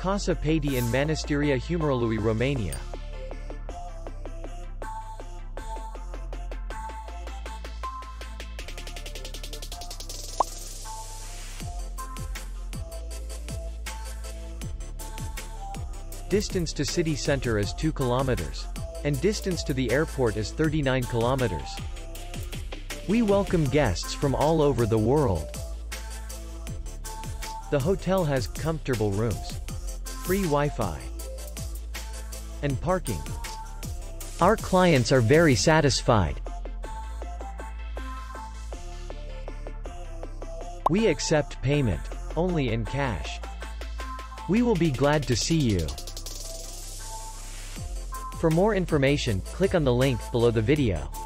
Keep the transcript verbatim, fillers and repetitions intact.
Casa Paty in Manastirea Humorului, Romania. Distance to city center is two kilometers. And distance to the airport is thirty-nine kilometers. We welcome guests from all over the world. The hotel has comfortable rooms, free Wi-Fi, and parking. Our clients are very satisfied. We accept payment only in cash. We will be glad to see you. For more information, click on the link below the video.